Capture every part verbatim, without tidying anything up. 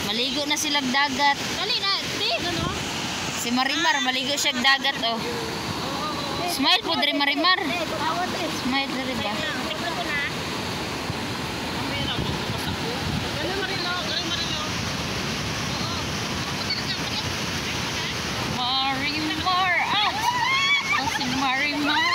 Maligo na silang dagat. Dali na, di, ano? Si Marimar, maligo siya dagat, oh. Smile po, Dre Marimar. Smile, Dre ba? Tignan ko na. Kamera mo, basta ko. Galing Marilo, galing Marilo. Marimar, ah! Oh, si Marimar.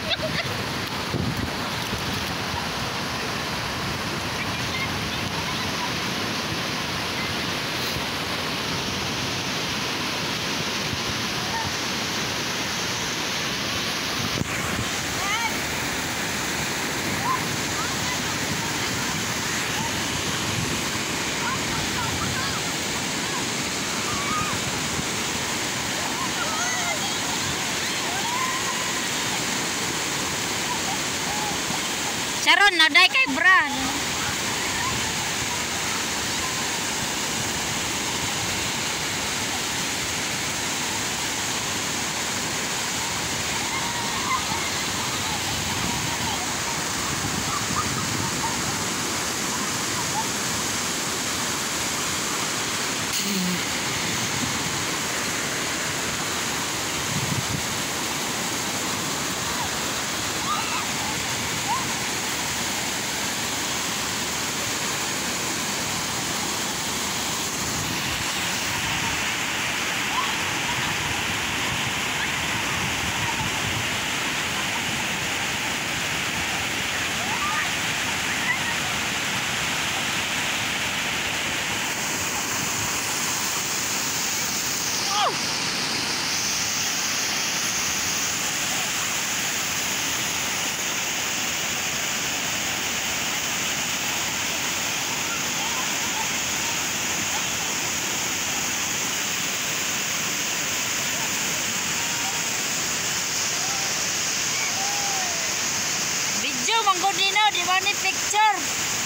Sharon, naday kay bra. Video, manggod nino, di ba ni picture?